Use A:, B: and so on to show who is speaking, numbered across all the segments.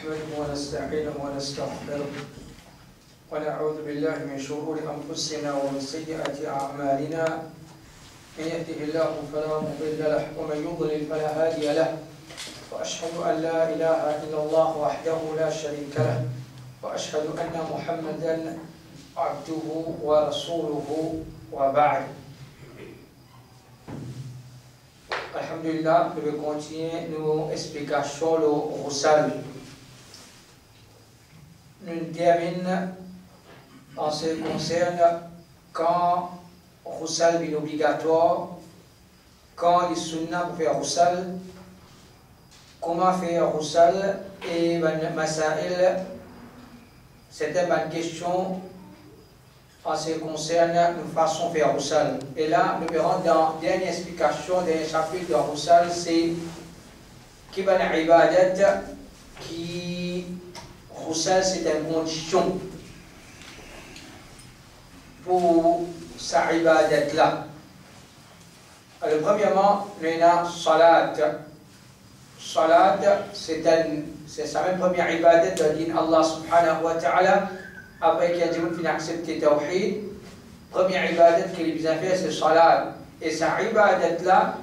A: نحمده ونستعينه ونستغفره ونعوذ بالله من شرور أنفسنا ومن سيئات أعمالنا. من يهده الله فلا مضل له ومن يضلل فلا هادي له، وأشهد أن لا إله إلا الله وحده لا شريك له، وأشهد أن محمدا عبده ورسوله وبعد. Alhamdulillah, nous allons continuer nos explications au Roussal. Nous terminons en ce qui concerne quand Roussal est obligatoire, quand il est sunnah pour faire Roussal, comment faire Roussal et Masail. C'était ma question en ce qui concerne une façon de faire Roussal. Et là, nous verrons dans la dernière explication d'un chapitre de Roussal, c'est qui va une ibadat qui Roussal c'est une condition pour sa ibadat là. Alors, premièrement, nous avons salat. Salat, c'est sa même première ibadat de dire Allah subhanahu wa ta'ala. Après qu'il y a des gens qui ont accepté le tawhid, première ibadat qu'il a besoin de faire, c'est le salat. Et sa ibadat là,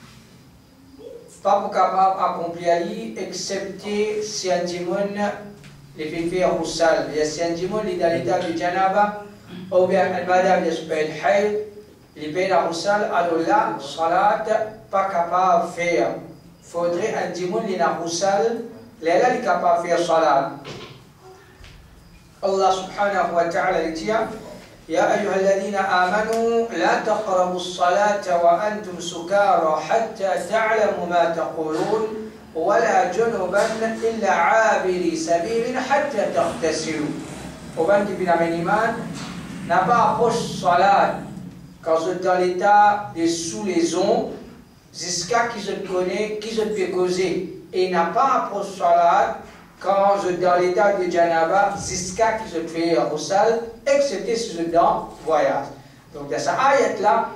A: pas capable d'accomplir, excepté si un démon les fait faire Roussal. Et si un démon est dans l'état de Janaba, ou bien un madame de Spel Haïd, il fait la Roussal, alors là, salat, pas capable de faire. Il faudrait un démon qui est dans Roussal, là, il est capable de faire salat. Allah subhanahu wa ta'ala dit يا أيها الذين آمنوا لا تقربوا الصلاة وأنتم سكارى حتى تعلموا ما تقولون ولا جنبا إلا عابري سبيل حتى تغتسلوا. وبنتي بن Iman n'a pas approché salat quand vous êtes dans l'état de sous-leçon jusqu'à qui je connais, qui je peux causer, et n'a pas approché salat quand je suis dans l'état de Janaba, jusqu'à que je fais Roussal, excepté si je suis dans voyage. Donc, dans cette ayat-là,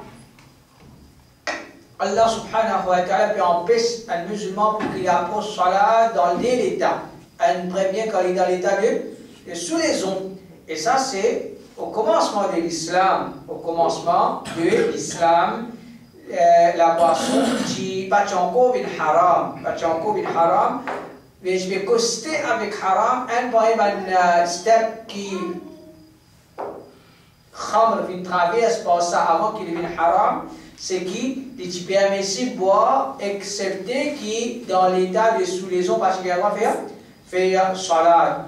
A: Allah subhanahu wa ta'ala peut empêcher un musulman pour qu'il approche Salat dans l'état. Un premier, quand il est dans l'état de sous-leçon. Et ça, c'est au commencement de l'islam. Au commencement de l'islam, la boisson qui Pachanko bin Haram. Pachanko bin Haram. Mais je vais coster avec haram un step qui khamr vient traverse par ça avant qu'il devienne haram, c'est qui est permissible de boire excepté qui dans l'état de sous-leçon particulièrement faire salat.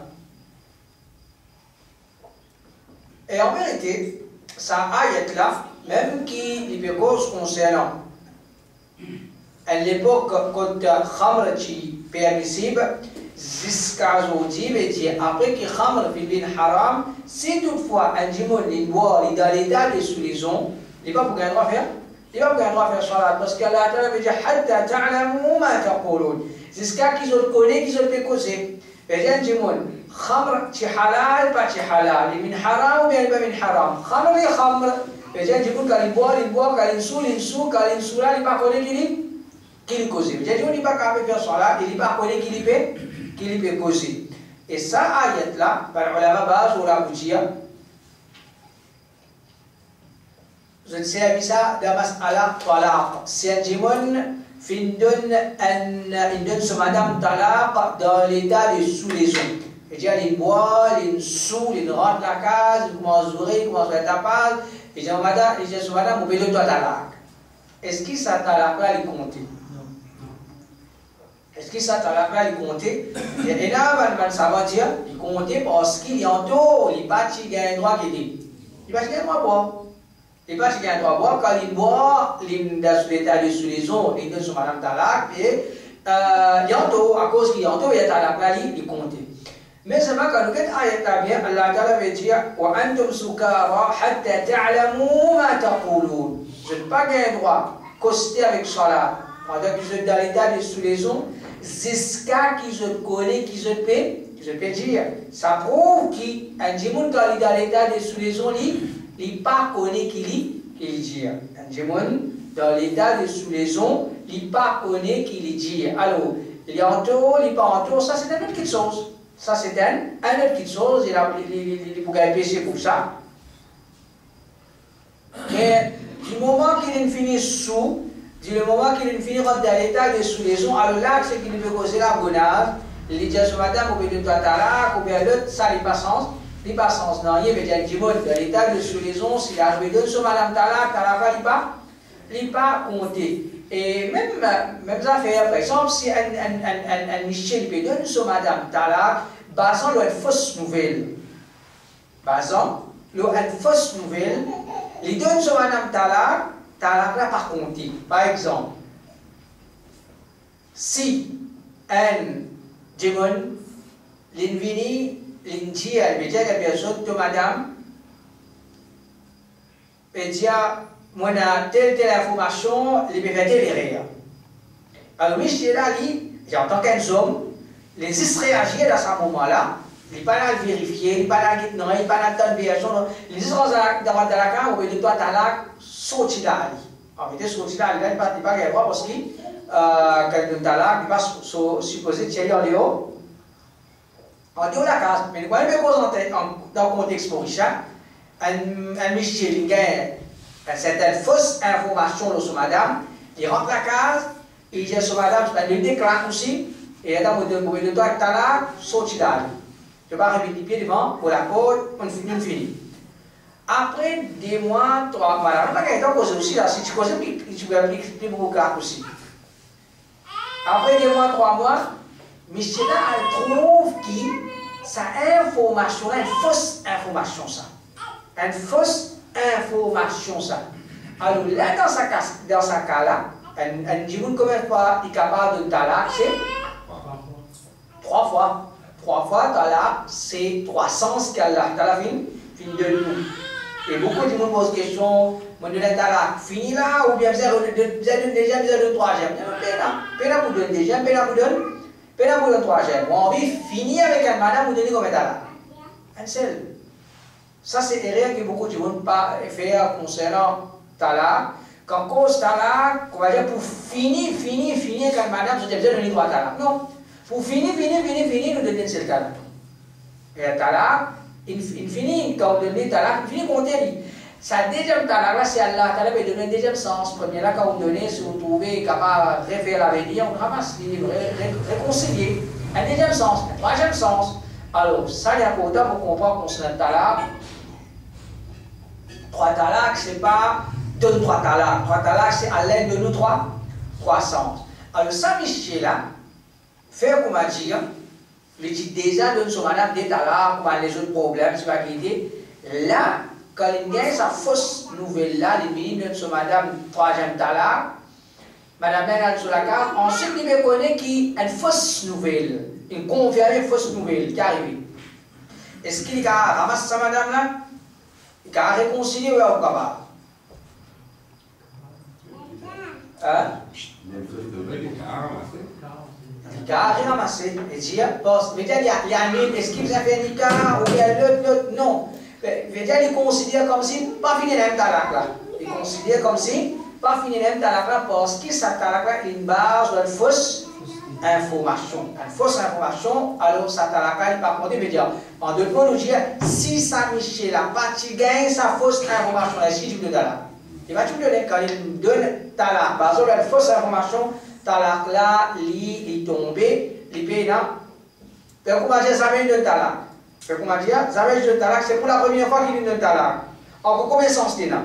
A: Et en vérité, ça ayat là, même qui est cause concernant à l'époque quand khamr qui permissible jusqu'à aujourd'hui, mais après que khamr devient haram, si toutefois un démon il boit, il est dans l'état de sous-leçon, il va pas pouvoir droit faire, il va pouvoir droit faire salat parce qu'Allah Ta'ala veut dire hatta ta'lamu ma taqulun, jusqu'à qu'ils le connaissent, qu'ils le peuvent causer. Et un démon, khamr c'est halal, pas c'est halal, il est haram ou bien il pas haram, khamr est khamr. Et un démon quand il boit, quand il saoule, quand il saoule, il pas connaît qu'il cause. C'est-à-dire qu'il n'est pas capable de faire salat, il n'est pas connu qu'il peut causer. Et ça, ayat là, par l'ulama base ou la bougia, je ne sais pas ça, dans mas'ala talaq. Si un démon donne ce madame talaq dans l'état de sous-leçon. C'est-à-dire il boit, il saoule, il rentre la case, il commence à ouvrir, il commence à faire tapage, et il dit ce madame, vous payez le talaq. Est-ce que ça talaq là, il compte? Est-ce que ça t'a rappelé il comptait? Et là, ça va dire, il comptait parce qu'il y a un taux, il pas qu'il a un droit qui dit. Il pas qu'il a un droit à boire. Il pas qu'il a un droit à boire, quand il boit, il est dans l'état de sous-leçon, il donne son madame talaq, et il y a un taux, à cause qu'il y a un taux, il y a talaq, il comptait. Mais c'est vrai quand nous avons bien, Allah Ta'ala veut dire, wa antum sukara hatta ta'lamu ma taqulun. Je n'ai pas un droit de coster avec salat. Pendant que je suis dans l'état de sous-leçon, jusqu'à qui je connais, qui je peux dire. Ça prouve qu'un démon, quand il est dans l'état de sous-leçon, il n'est pas connu qu'il dit. Un démon, dans l'état de sous-leçon, il n'est pas connu qu'il dit. Alors, il y a en tout, il n'y a pas en tout, ça c'est une autre petite chose. Ça c'est une autre petite chose, il faut gagner péché pour ça. Mais du moment qu'il finit sous, du moment qu'il finit dans l'état de sous-liaison, alors là, c'est qu'il peut causer la gonade. Il dit à ce madame, ou bien de toi, talak, ou bien l'autre, ça n'est pas sens. Il pas sens. Non, il y a du mot dans l'état de sous-liaison, s'il a joué de ce madame talak, il pas compté. Et même affaire, par exemple, si un Michel peut donner ce madame talak, basant une fausse nouvelle. Basant une fausse nouvelle, il donne ce madame talak là par contre. Par exemple, si un démon, l'invini, l'indi, elle veut dire à la personne de madame, elle dit, moi, telle information, il peut faire telle erreur. Alors, Michel a dit, en tant qu'un homme, les réagir à ce moment-là, il n'est pas là à vérifier, il n'est pas là à dire non, il n'est pas là à dire non, il est dans la carte, où il doit être là, sortir là. En fait, sortir là, il n'est pas grave parce que quelqu'un est là, il va supposer tirer en dehors. En dehors de la case, mais quand il veut présenter dans le contexte mauricien, un Michel, il gagne une certaine fausse information de ce madame, il rentre la case, il dit à ce madame, il déclare aussi, et là, vous devez être là, sortir là. Je vais remettre les pieds devant pour la porte, on finit. Après 2 mois, 3 mois, on va gagner cause aussi là, si tu causes, tu peux appliquer beaucoup aussi. Après 2 mois, 3 mois, Michel trouve que sa information, une fausse information ça. Une fausse information ça. Alors là, dans sa cas là, un djimoun combien de fois est capable de talak, c'est 3 fois. 3 fois, talak, c'est 300 qu'Allah ta'ala fin de nous. Et beaucoup de gens posent question, mon donne talak, fini là, ou bien vous avez déjà le 3e. Pena vous donne déjà, pena vous donne 3e. On envie finir avec un madame, vous donnez combien de talak? Un seul. Ça, c'est erreur que beaucoup de gens ne pas faire concernant talak. Quand cause talak, on va dire pour finir avec un madame, vous avez besoin de donner 3 talak. Non. Pour finir, nous donnons ce talak. Et le talak, il finit, quand vous donnez talak, il finit compter. Sa deuxième talak, là, c'est Allah, talak peut donner un deuxième sens. Premier, là, quand vous donnez, si vous trouvez capable de refaire l'avenir, on ramasse, réconcilier. Un deuxième sens, un troisième sens. Alors, ça, il est important pour comprendre qu'on se donne talak. 3 talak, c'est pas 2 3 talak. 3 talak, c'est à l'aide de nous 3 sens. Alors, ça, Michel, là, faire comment dire, il dit déjà de son madame des talaks, comment les autres problèmes, c'est pas qu'il là, quand il gagne sa fausse nouvelle là, il dit de son madame 3e talak, madame est sur la carte, ensuite il me connaît qu'il y a une fausse nouvelle, une confirmée fausse nouvelle qui arrive. Est-ce qu'il a ramassé sa madame là? Il a réconcilié ou pas? Hein? Il a rien ramassé. Il dit, il y a un est-ce qu'il vous a fait un Nika ou il y a l'autre, non. Il considère comme si, pas fini même talak là. Il considère comme si, pas fini même talak là, parce que sa talak là est une base d'une fausse information. Une fausse information, alors sa talak là, il va compter, mais dire, en deux mots, nous dire, si ça Michel là, pas tu gagnes sa fausse information, est-ce qu'il te donne talak? Il va te donner, quand il donne talak, par exemple, une fausse information, talak là, il est tombé, il paye là. Mais comment dire, ça vient de talak? Mais comment dire, ça vient de talak, c'est pour la première fois qu'il vient de talak. En combien de sens il y en a?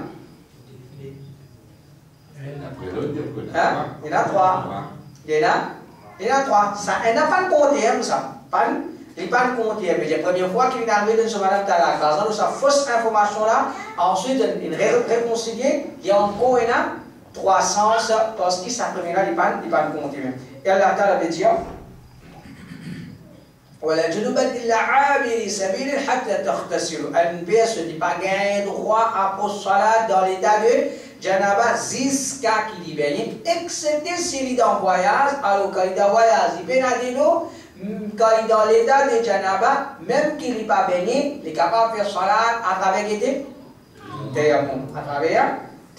A: Il y en a 3. Il y en a 3. Ça, il n'a pas de compter, ça. Il n'est pas de compter. Mais la première fois qu'il est arrivé dans ce madame talak, par exemple, sa fausse information là, ensuite, il réconcilié, il y a encore 3 sens, parce que sa première là, il n'est pas de compter même. Et Allah Ta'ala veut dire, ولا جنوبا إلا عابر سبيل حتى تغتسلوا. Un personne n'est pas gagné droit à post-salat dans l'état de janaba jusqu'à qu'il y baigne, excepté s'il est en voyage. Alors quand il est en voyage, il peut nager l'eau. Quand il est dans l'état de janaba, même qu'il n'est pas baigné, il est capable de faire salat à travers tayammum. À travers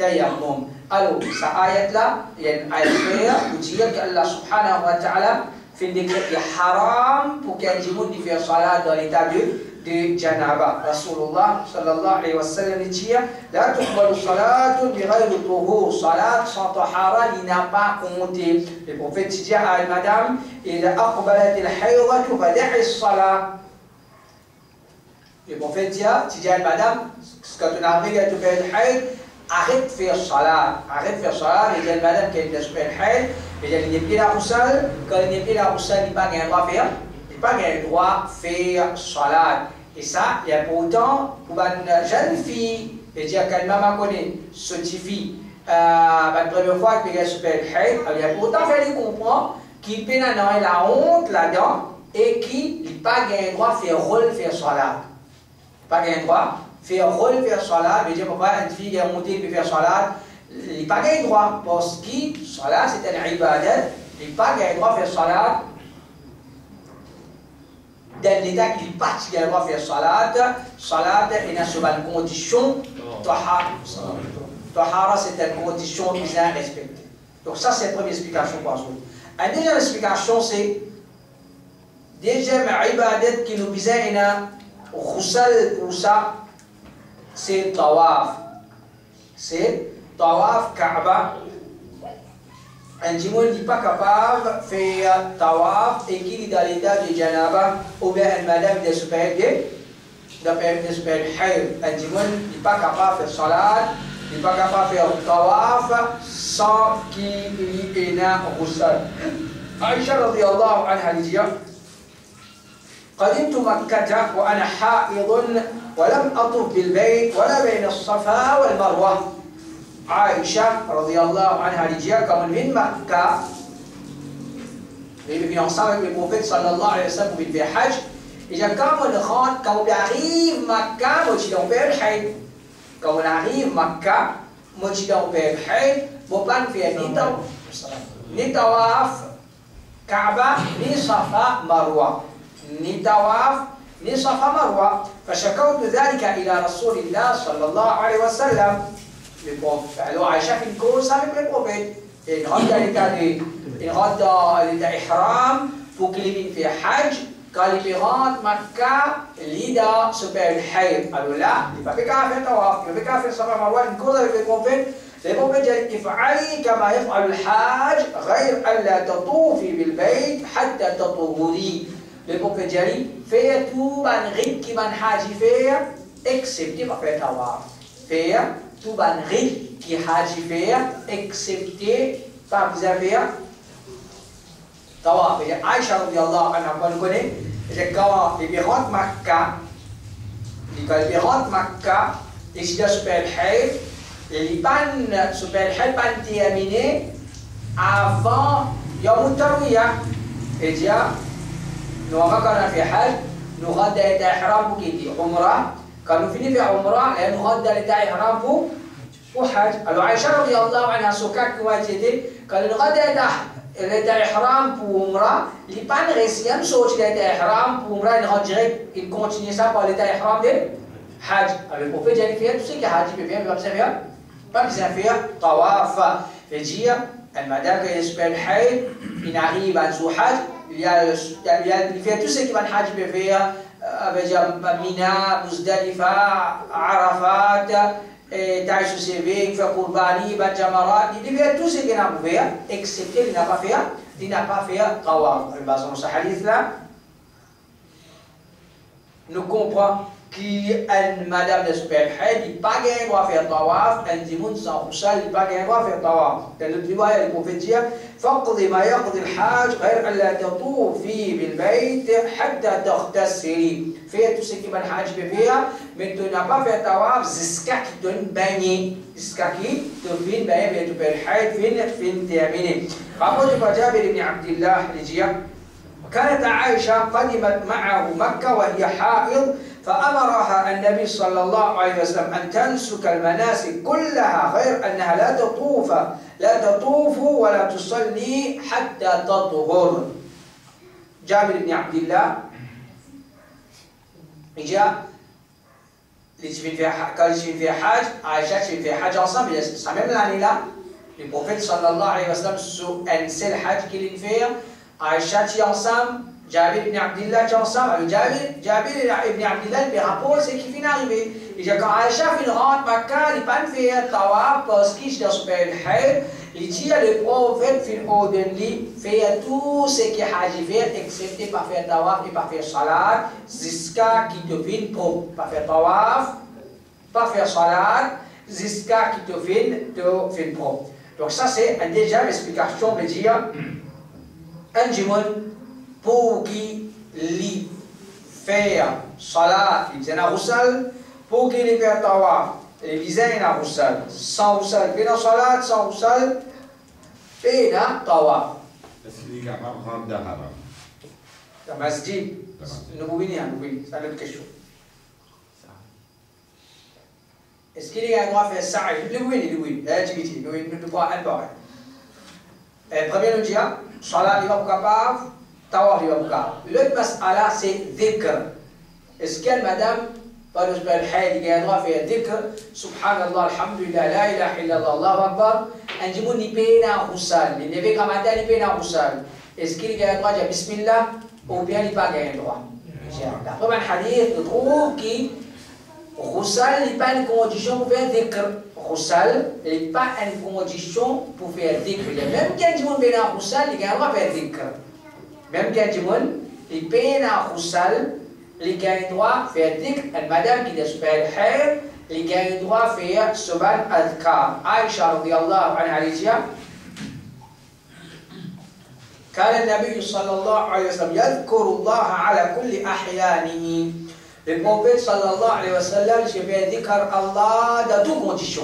A: tayammum. Alors, cette ayat là, il y a une ayat qui dit qu'Allah subhanahu wa ta'ala fin décret haram pour qu'un djimoun qui fait salat dans l'état de janaba. Rasulullah sallallahu alayhi wa sallam dit la tuqbalu salatun bi ghayri tuhur, salat sans tahara il n'a pas compté. Le prophète dit à madame idha aqbalat al-haydatu fada'i as-salat. Le prophète dit à madame quand on arrive à te faire le hayd, arrête de faire salat, et dit madame qui est super hayd, et il n'est plus la roussale, quand il n'est plus la roussale, il n'a pas le droit de faire, salat. Et ça, il y a pourtant, pour une jeune fille, et dire qu'elle maman connaît, cette fille, la première fois qu'elle est super hayd, il y a pourtant fallu comprendre qu'il peut avoir la honte là-dedans, et qu'il n'a pas le droit de faire rôle, faire salat. Pas le droit. Faire rôle, faire salat, mais dire pourquoi une fille qui a monté et faire salat, il n'a pas le droit. Parce que salat c'est un ibadat, il n'a pas le droit de faire salat. Dans l'état qu'il n'a pas le droit de faire salat, salat est sur une condition, tahara c'est une condition bien respectée. Donc ça c'est la première explication pour nous. La deuxième explication c'est, deuxième ibadat qui nous disait, roussal pour ça, c'est tawaf. C'est tawaf Kaaba. Un djimoun n'est pas capable de faire tawaf et qu'il est dans l'état de janaba ou bien une madame de super hayd. Un djimoun n'est pas capable de faire salat, n'est pas capable de faire tawaf sans qu'il y ait un roussal. Aïcha radiyallahu anha dit قدمت مكة وأنا حائض ولم أطف بالبيت ولا بين الصفا والمروة. عائشة رضي الله عنها dit comme من مكة, il est venu ensemble avec le prophète sallallahu alayhi wa sallam pour faire hajj. Et quand on arrive Makkah, on fait le hayd. Quand on arrive Makkah, on fait le hayd. On ne peut pas faire ni tawaf Kaaba ni Safa Marwa. ni tawaf ni safa marwa. فشكوت ذلك إلى رسول الله صلى الله عليه وسلم. Alors Aïcha fait une course avec le prophète. Il rentre dans l'état ihram pour qu'il vienne faire hajj. Quand il rentre Makkah, il a se fait le hayd. Alors là, il ne peut pas faire tawaf, il ne peut pas faire safa marwa. Une course avec le prophète. Le prophète dit افعلي كما يفعل الحاج غير ألا تطوفي بالبيت حتى تطهري. Le prophète dit fais tout ban rite qui ban haji faire excepté par faire tawaf. Faire tout ban rite qui haji faire excepté par faire tawaf. Et Aïcha radiyallahu anha, on connaît, quand il rentre Makkah, il se dit super hayd. Les ban super hayd ban terminé avant Yawm Tarwiyah. Et dit nous avons fait hajj, nous avons fait ihram pour quitter Umrah. Quand nous finissons faire Umrah, nous avons fait ihram pour hajj. Alors Aïcha radiyallahu anha soka qui m'a dit quand nous avons fait ihram pour Umrah, les ban récits même chose fait ihram pour Umrah, ils continuent ça par l'état ihram de hajj. Alors le prophète dit faire tout ce que hajj peut faire, pas besoin de faire tawaf. Et dire une madame qui est super hayd, il arrive à son hajj. Il fait tout ce qu'il va faire avec Mina, Muzdalifa, Arafat, Taïsou Sévé, il fait Kourbani, Jamarat. Il fait tout ce qu'il a fait, excepté qu'il n'a pas fait Tawaf. Dans ce hadith-là, nous comprenons qu'une madame de super hayd, il n'a pas le droit de faire tawaf, un dimoun sans roussal, il n'a pas le droit de faire tawaf. Dans notre riwaya, le prophète dit فاقضي ما يقضي الحاج غير ألا تطوفي بالبيت حتى تغتسلي. Fais tout ce qui va le hajj faire, mais tu n'as pas fait tawaf jusqu'à qu'il te baignes. Jusqu'à qu'il te vienne baigner, mais tu peux le hajj fin terminé. Rapporté par Jabir ibn Abdullah, il dit كانت عائشة قدمت معه مكة وهي حائض فأمرها النبي صلى الله عليه وسلم أن تنسك المناسك كلها غير أنها لا تطوف ولا تصلي حتى تطهر. جابر بن عبد الله جاء quand ils fait Hajj, Aïcha fait Hajj ensemble, c'est même l'année là, le prophète sallallahu alayhi wa sallam sur un seul Hajj qu'il fait, Aïcha qui ensemble, Jabir ibn Abdillah qui ensemble. Alors Jabir ibn Abdillah, il rapporte ce qui vient d'arriver. Il dit quand Aïcha vient rentrer Makkah, il pas faire tawaf parce qu'il est dans ce pays. Il dit le prophète vient ordonner faire tout ce qu'il a dit faire, excepté pas faire tawaf et pas faire salat, jusqu'à qu'il devienne propre. Pas faire tawaf, pas faire salat, jusqu'à qu'il devienne propre. Donc ça c'est déjà l'explication de dire un jimoun pour qui lui faire salat, il vient à roussal, pour qu'il lui fait tawaf, il vient à roussal, sans roussal, il vient à salat, sans roussal, il vient à tawaf.
B: Est-ce qu'il est capable de rendre de haram?
A: La masjid, nous pouvons dire, oui, c'est une autre question. Est-ce qu'il a le droit de faire ça? Oui, nous pouvons un par un. Premier, nous disons, salat, il va pas capable, tawaf, il va pas capable. L'autre mas'ala, c'est dhikr. Est-ce que madame, par exemple, il a le droit de faire dhikr, subhanallah, alhamdulillah, la ilaha illallah, Allahu akbar, un jimoun, il paye un roussal, il n'est pas comme il paye un roussal. Est-ce qu'il a le droit de dire bismillah, ou bien il n'a pas le droit? D'après un hadith, nous trouvons que Roussal n'est pas une condition pour faire dhikr. Roussal n'est pas une condition pour faire dhikr. Même quand tu montes à Roussal, il y a le droit de faire dhikr. Même quand tu montes, il paye à Roussal, il y a le droit de faire dhikr. Et madame qui est super hair, il y a le droit de faire subhan adhkar. Aïcha radiyallahu anha dit كان النبي صلى الله عليه وسلم يذكر الله على كل أحيانه. Le prophète sallallahu alayhi wa sallam, je vais dire Allah dans toutes conditions.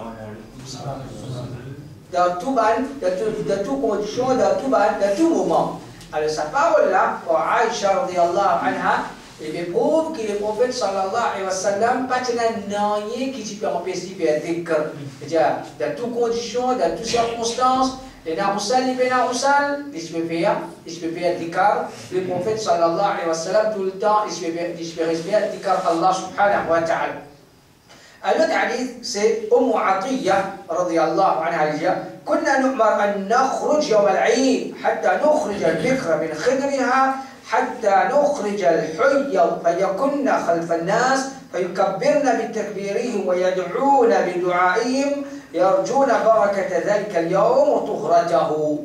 A: Dans toutes conditions, dans tout moment. Alors, sa parole-là, pour Aïcha radiyallahu anha, il prouve que le prophète sallallahu alayhi wa sallam, pas de rien qui peut empêcher de faire dhikr. C'est-à-dire, dans toutes conditions, dans toutes circonstances, les naroussal, les pénaroussal, ils se peuvent faire dhikr. Le prophète sallallahu alayhi wa sallam, tout le temps, il se peut faire dhikr Allah subhanahu wa ta'ala. الوقت حديث سي عطية رضي الله عنها كنا نؤمر أن نخرج يوم العيد حتى نخرج البكر من خدرها حتى نخرج الحي فيكن خلف الناس فيكبرن بتكبيرهم ويدعون بدعائهم يرجون بركة ذلك اليوم وطهرته.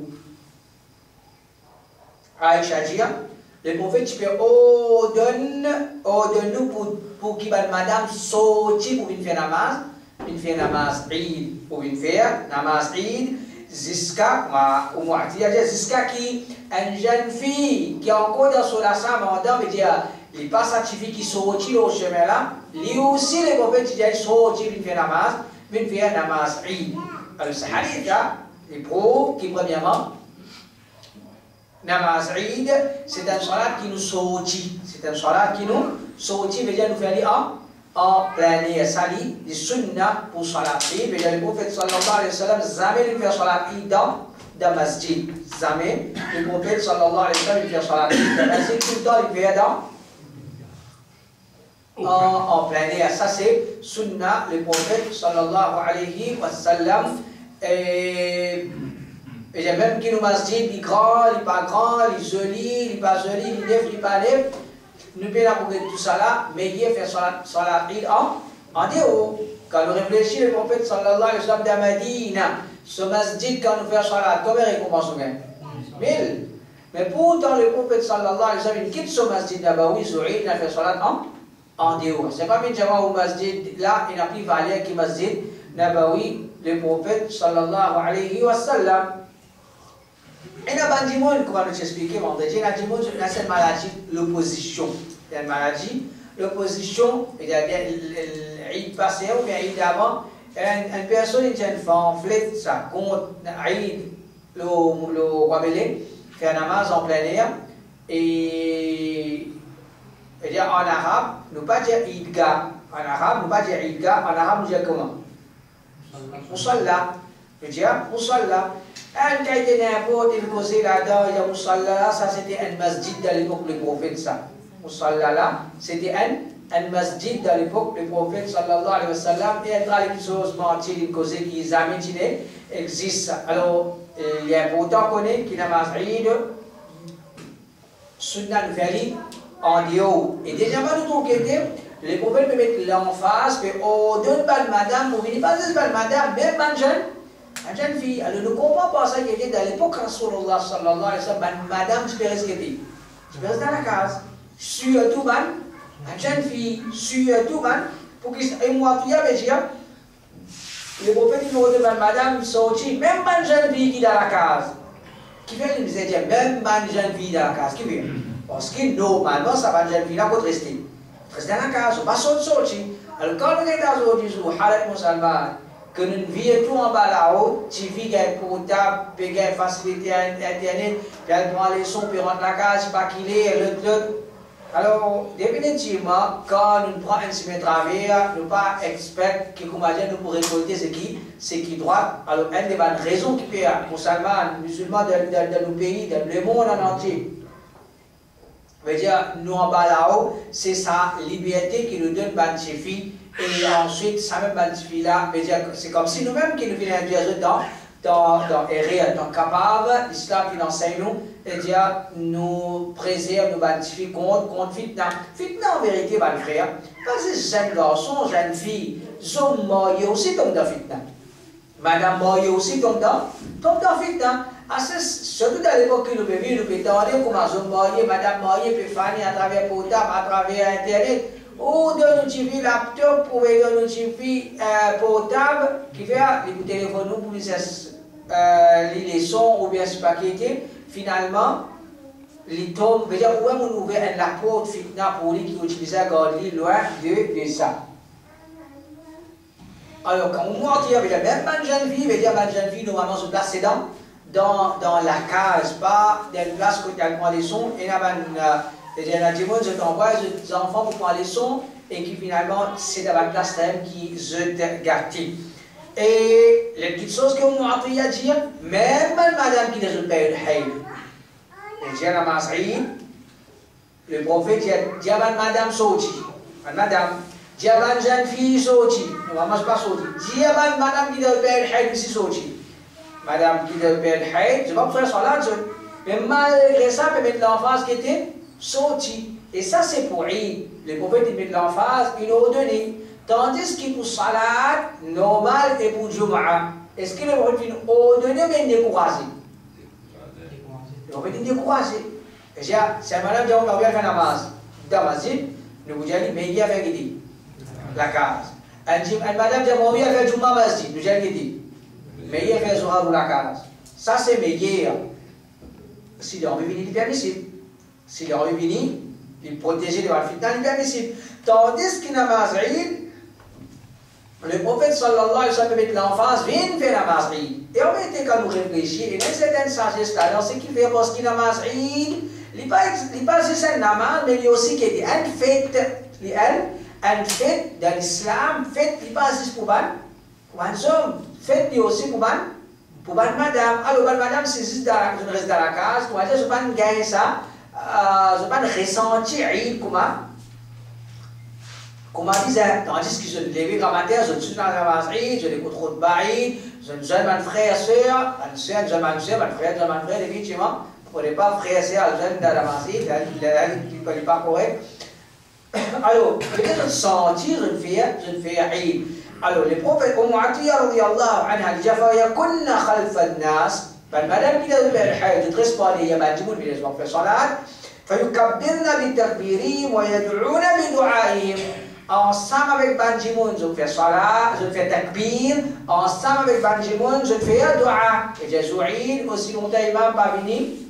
A: عائشة جيا le prophète peut ordonner pour qu'il madame sorti pour une faire namaz Eid, pour une faire namaz Eid jusqu'à qui une jeune fille qui est encore dans son assemblée madame dit il pas satisfait qui sorti au chemin là lui aussi le prophète dit sorti pour une faire namaz Eid. Alors ce hadith là il prouve qu'il premièrement Namaz Eid, c'est un salat qui nous sortit. C'est un salat qui nous sortit, veut dire nous faire en plein air. Ça dit, des sunnah pour salat Eid. Veut dire le prophète sallallahu alayhi wa sallam, jamais il fait salat Eid dans masjid. Jamais le prophète sallallahu alayhi wa sallam, il fait salat Eid dans masjid. Tout le temps, il fait en plein air. Ça c'est sunnah, le prophète sallallahu alayhi wa sallam. Et même qui nous masjid, il est grand, il n'est pas grand, il est joli, il n'est pas joli, il est neuf, il n'est pas neuf. Nous pouvons approuver tout ça là, mais il fait salat Eid en dehors. Quand nous réfléchissons, le prophète sallallahu alayhi wa sallam de Medina, ce masjid, quand nous faisons salat, combien de récompenses nous avons? 1000. Mais pourtant, le prophète sallallahu alayhi wa sallam, il quitte ce masjid Nabawi, il a fait salat en dehors. Ce n'est pas une jama au masjid là, il n'a plus valeur que masjid Nabawi, le prophète sallallahu alayhi wa sallam. Et dans le monde, comment nous expliquer, dans le monde, il y a cette maladie, l'opposition. Il y a une maladie, l'opposition, il y a l'Eid passé ou bien l'Eid d'avant. Une personne qui a une fanflette, ça compte l'Eid, le Wabélé, fait un namaz en plein air. Et en arabe, nous ne pas dire Eidga. En arabe, nous ne pas dire Eidga. En arabe, nous dire comment? Musalla. Je veux dire Musalla. Un qui a été n'importe il causait là-dedans, il y a Musalla, ça c'était un masjid de l'époque du prophète, ça. Musalla là, c'était un masjid de l'époque du prophète sallallahu alayhi wa sallam, et il y a des choses mentir, il causait qui jamais existent. Alors, il y a important qu'on ait qui n'a pas Eid, Sunna nous fait en déo. Et déjà, nous trouvons que les prophètes peuvent mettre l'emphase, mais au donne pas de madame, vous venez pas de madame, même une jeune fille. Alors, nous ne comprenons pas ça qui était dans l'époque Rasulullah sallallahu alayhi wa sallam, madame, je peux rester. Je peux rester dans la case. Surtout, une jeune fille, surtout, pour qu'il y ait moi qui avait dit, les prophètes nous demandent, madame, sorti, même une jeune fille qui est dans la case. Qui fait une visite, même une jeune fille dans la case, qui fait? Parce que normalement, ça va une jeune fille là pour rester. Rester dans la case, on va sortir. Alors, quand on est dans le jour, Halat Moussalman, que nous vivons tout en bas là-haut, tu vis qu'il y a un portable, qu'il y a une facilité à Internet, puis elle prend les sons, puis rentre dans la case, pas qu'il est, l'autre. Alors, définitivement, quand nous prenons un semaine de travail, nous ne sommes pas experts qui, comme nous pour récolter ce qui est droit. Alors, une des bonnes raisons qui fait les musulmans dans nos pays, dans le monde en entier, veut dire, nous en bas là-haut, c'est sa liberté qui nous donne bonne filles. Et ensuite, ça même bonne fille là, veut dire, c'est comme si nous-mêmes qui nous venons introduire dans capable, l'islam qui nous enseigne nous, c'est-à-dire nous préserve, nous bantifie contre fitna. Fitna en vérité, va le frère, parce que jeunes garçons, jeunes filles, sont mariés aussi tombent dans fitna. Madame mariée aussi tombe dans fitna. Surtout dans l'époque que nous vivons, nous pouvons entendre comment sont mariés, madame mariée peut faire à travers portable, à travers Internet. Ou de nous tirer laptop pour nous tirer portable qui fait les téléphones pour les sons ou bien ce paquet. Finalement, les tombes, veut dire, où on ouvre la porte fitna pour lui qui utilise la garderie loin de ça. Alors, quand on monte, il y a même une jeune fille, veut dire, une jeune fille, normalement, se place dans la case, pas dans une place où il y a des sons, et il y a des gens qui envoient des enfants pour prendre les sons et qui finalement, c'est dans la place qui se gâtit. Et les petites choses que vous m'avez à dire, même madame qui ne se paye le haïl, et dit à Mas'id, le prophète dit à madame Soti, madame, dit à une jeune fille Soti, non, maman, je ne pas Soti, dit à madame qui ne paye le haïl, c'est Soti. Madame qui ne paye le haïl, je ne vais pas faire ça là, mais malgré ça, peut mettre l'emphase qui était sorti. Et ça, c'est pour Eid. Les prophètes, ils mettent l'emphase, ils l'ont donné. Tandis que pour Salat, normal, et pour Jum'a, est-ce que les prophètes, ils l'ont donné, mais ils l'ont découragé? Les prophètes, ils l'ont découragé. Et j'ai, c'est madame qui a fait la namaz. Dans la masjid, nous vous disons, mais il y a fait guider la case. Et madame qui a fait Jum'a masjid, nous disons guider. Mais il y a fait Zohar ou la case. Ça, c'est meilleur. S'il est en revenu, il est permissible. S'il est revenu, il protégeait de la fitna, il est permissible. Tandis qu'il namaz Eid, le prophète sallallahu alayhi wa sallam met l'emphase, vient faire namaz Eid. Et en vérité, quand nous réfléchissons, il y a une certaine sagesse là, dans ce qu'il fait parce qu'il namaz Eid, il n'est pas juste un namaz, mais il y a aussi une fête, une fête dans l'islam, fête, il n'est pas juste pour un homme, fête il y a aussi pour madame. Alors, madame, c'est juste je reste dans la case, pour dire, je ne vais pas gagner ça. Je ne vais pas ressentir comment disait, tandis que je l'ai vu dans ma terre, je suis dans la maserie, je l'écoute trop de baïd, je ne jeune mon frère, soeur, une soeur, je mon frère, effectivement, pour ne pas frère, soeur, jeune dans la maserie, il n'est pas correct. Alors, peut-être sentir, je ne fais Eid. Alors, les prophètes, Atiyya radiyallahu anha, dit Kunna khalfa an-nas. فالمدام كده يبقى الحاجة تترسبوا عليه يماجمون بالإسلام في الصلاة فيكبرن بتكبيرهم ويدعون بدعائهم ensemble avec Banjimoun je fais salat, je fais takbir ensemble avec Banjimoun je fais dua et Jazouïl aussi longtemps imam pas venu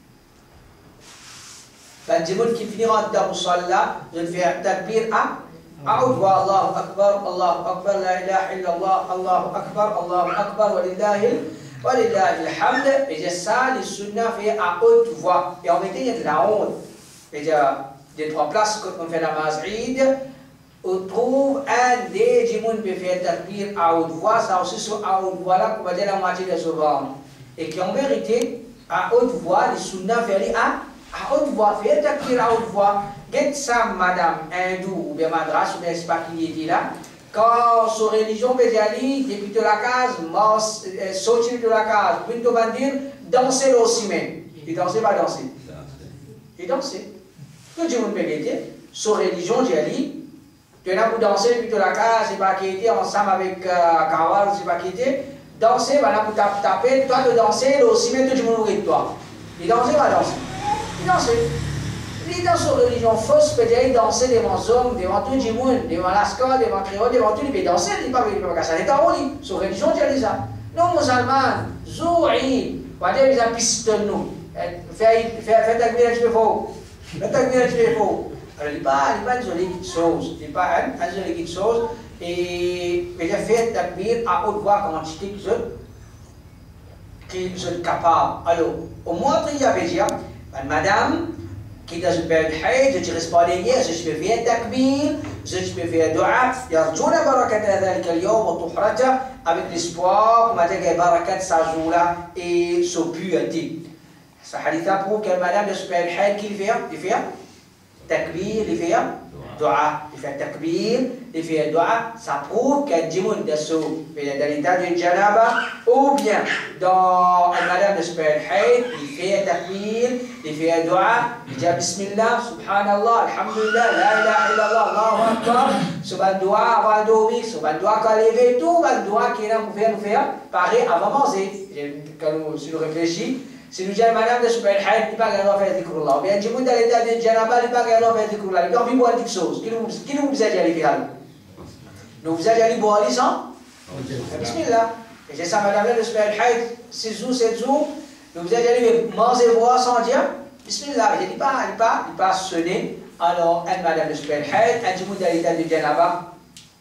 A: Banjimoun qui finira dans le salat je fais takbir أعود والله أكبر لا إله إلا الله أكبر ولله الحمد. Et ça, les sunnas fait à haute voix. Et en réalité, il y a de la honte. Et des trois places qu'on fait la namaz Eid, on trouve un des jimoun peut faire takbir à haute voix. Ça aussi, sur à haute voix là, qu'on va dire la moitié des souverains. Et qui en vérité, à haute voix, les sunnas fait à haute voix, faire takbir à haute voix. Get ça, madame hindou ou bien madras ou bien c'est pas qui était là. Quand sa religion bédiali, depuis de la case, sortir de la case, plutôt va dire danser aussi même. Il dansait pas danser. Il dansait. Tout le monde peut guetter. Sur religion, j'ai dit, tu n'as pas dansé depuis la case, c'est pas qui était ensemble avec Kawal, c'est pas qui était. Danser, voilà, pour taper, toi de danser, aussi, mais tout le monde avec toi. Il dansait, va danser. Il dansait. Il dans sur religion fausse, peut-être danser devant les hommes, devant tout le monde, devant l'Asca, devant Créole, devant tout, il peut danser, il ne peut pas casser. C'est un rôle. Sur religion, tu as dit ça. Non, musulmans, zoui, on va dire, ils ont pisté nous. Fais ta gueule, tu peux faux. Fais ta gueule, tu peux faux. Alors, il n'est pas une jolie chose. Il n'est pas une jolie chose. Et il a fait takbir à haute voix quand tu dis qu'ils sont capables. Alors, au moins, il y avait dit, madame, qui dans une période haïd, je ne reste pas lié, je peux faire takbir, je peux faire dua, yarjouna barakat dhalika al-yawm wa tuhrata, avec l'espoir, qu'on va dire que barakat sa jour-là et sa pureté. Ce hadith prouve que madame de cette période haïd, qu'il fait? Il fait takbir, il fait dua, il fait takbir, il fait dua, ça prouve qu'il y a des gens dans l'état de janaba ou bien dans le madame de Super Haïd, il fait takbir, il fait dua, il dit Bismillah, Subhanallah, Alhamdulillah, La ilaha illallah, Allahu Akbar, ce dua avant de dormir, ce dua quand il lever, tout le dua qu'il a nous faire, pareil avant de manger. Si nous réfléchissons, si nous disons madame de Super Haïd, il n'y a pas de droit à faire dhikrullah. Ou bien, dans l'état de janaba, il n'y a pas de droit à faire dhikrullah. Il n'y a pas de droit à faire quelque chose. Qui nous vous a dit à aller faire? Nous vous avez dit boire sans? Bismillah. Et c'est ça, madame de Super Haïd, 6 jours, 7 jours. Nous vous avez dit manger, boire sans dire Bismillah. Il n'est pas sonné. Alors, madame de Super Haïd, dans l'état de janaba,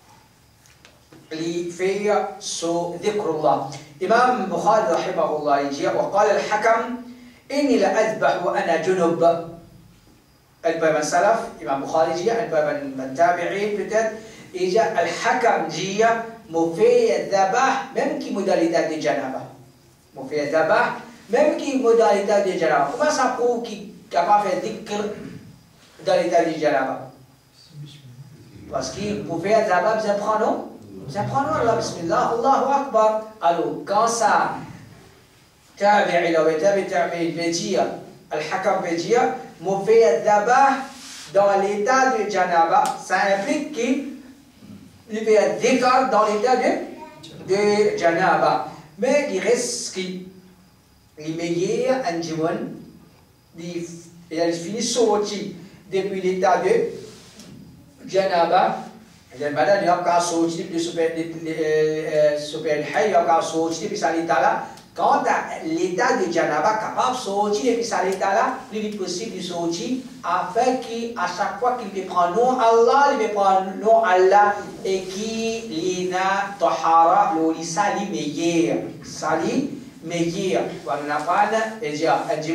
A: il fait ce dhikrullah. إمام البخاري رحمه الله يجي وقال الحكم إني لأذبح وأنا جنب. الباب السلف إمام البخاري يجي الباب التابعين peut-être يجي الحكم يجي مفي الذبح même qui modalité de janaba. مفي الذبح même qui modalité de janaba. Comment ça prouve qu'il est capable de faire dhikr dans l'état de janaba? Parce qu'il pouvait être d'abord bien prendre. Bien prendre Allah, Bismillah, Allahu Akbar. Alors, quand ça, tabi'i, veut dire, al-hakam veut dire, mauvais d'abord dans l'état de janaba, ça implique qu'il fait dhikr dans l'état de janaba. Mais il reste qui, il meilleur un jimon, il finit sorti depuis l'état de janaba. Le malade il a encore sorti de super haïd, il a encore sorti depuis cet état-là. Quand l'état de janaba capable de sortir depuis cet état-là, il est possible de sortir afin qu'à chaque fois qu'il prend nom Allah, il prend nom Allah et qu'il a tahara, il sali meilleur. Sali meilleur. Voilà, on a pas de dire,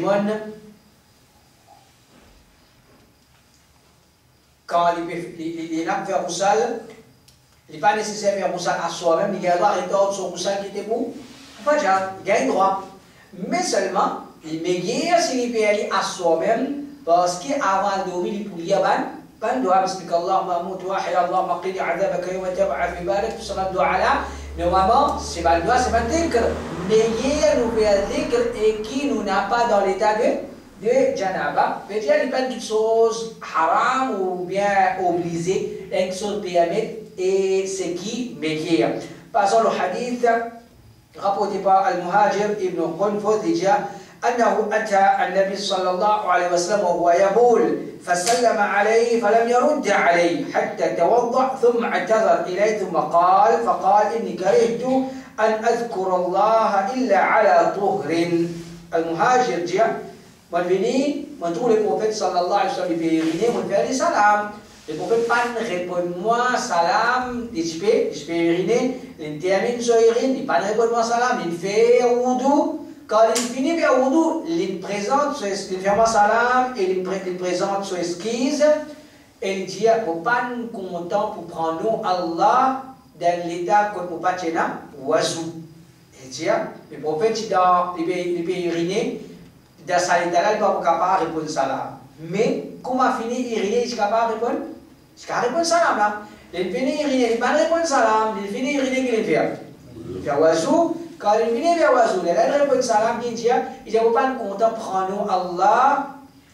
A: quand il n'a pas fait roussal, il n'est pas nécessaire de faire roussal à soi-même, il a le droit de retordre son roussal qui était bon. Enfin, il a le droit. Mais seulement, il meilleur s'il peut aller à soi-même, parce qu'avant de dormir, il peut lire ban doa, bismika Allahumma moutu wahid, Allahumma qidi adabaka yawma tab'ath fi barak, tout ça doa là. Normalement, c'est pas le doa, c'est pas le dhikr. Meilleur nous faire dhikr et qui nous n'a pas dans l'état de janaba, peut-être il n'y a pas quelque chose haram ou bien obligé, quelque chose permis et ce qui meilleur. Passons le hadith rapporté par Al-Muhajir ibn Qunfudh dit أنه أتى النبي صلى الله عليه وسلم وهو يبول فسلم عليه فلم يرد عليه حتى توضأ ثم اعتذر إليه ثم فقال إني كرهت أن أذكر الله إلا على طهر. المهاجر جاء Malvini, tout le prophète sallallahu alayhi wa sallam, il peut uriner, il fait des salam. Le prophète pas répond-moi salam, je peux uriner, il termine son urine, il pas répond-moi salam, il fait wudu. Quand il finit bien wudu, il présente, il fait moi salam et il présente son esquisse et il dit, pour pas nous content pour prendre Allah dans l'état qu'on ne peut pas tenir, wazou. Il dit, le prophète il peut uriner. Dans cet état-là, il ne peut pas répondre salam. Mais, comment finir uriner, il est capable de répondre? Il est capable de répondre salam là. Il finit uriner, il ne peut pas répondre salam. Il finit uriner, qu'il fait. Il fait wazou. Quand il finit vers wazou, il répond salam, il dit, il ne peut pas content prendre Allah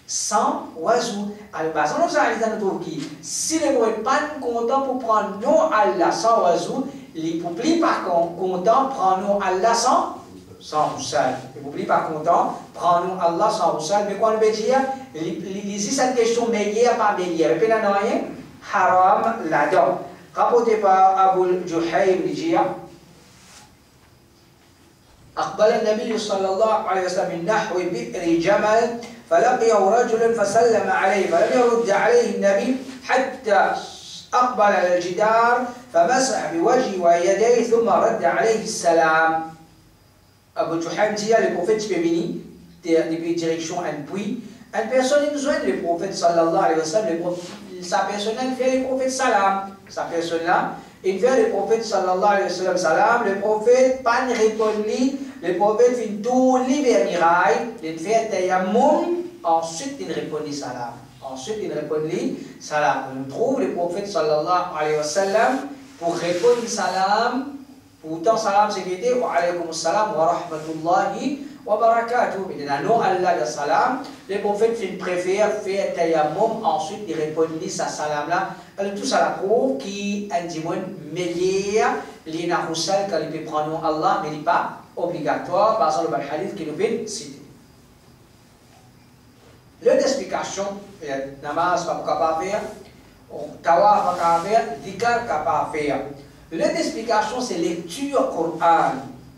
A: sans oiseau. Alors, par exemple, nous trouve que si les prophètes pas content pour prendre nom Allah sans oiseau, les peuples pas content prendre nom Allah sans roussal. Les peuples pas content prendre nom Allah sans roussal. Mais quoi on veut dire? Ici, cette question meilleure, pas meilleure. Et puis, là, rien, haram là-dedans. Rapporté par Abu Juhaym Lijia. أقبل النبي صلى الله عليه وسلم من نحو بئر جمل فلقيه رجل فسلم عليه فلم يرد عليه النبي حتى أقبل على الجدار فمسح بوجهه ويديه ثم رد عليه السلام. Abu Juhaym dit le prophète Spémini, depuis direction un puits, une personne a besoin du prophète sallallahu alayhi wa sallam, sa personne fait le prophète salam, sa personne là, il fait le prophète sallallahu alayhi wa sallam salam, le prophète pas répondre, le prophète fait tout vers miraille, il fait tayammum, ensuite il répond salam. Ensuite il répond salam. On trouve le prophète sallallahu alayhi wa sallam pour répondre salam, pourtant salam c'est qu'il dit wa alaykum salam wa rahmatullahi wa barakatuh. Mais dans le nom Allah de salam, le prophète préfère faire tayammum, ensuite il répond sa salam là. Alors tout ça la prouve qu'il a dit meilleur les naroussal quand il peut prendre nom Allah, mais il n'est pas obligatoire par exemple le hadith qui nous fait citer. L'autre explication, namaz pas capable de faire, tawaf pas capable de faire, dhikr capable de faire. L'autre explication c'est lecture Coran.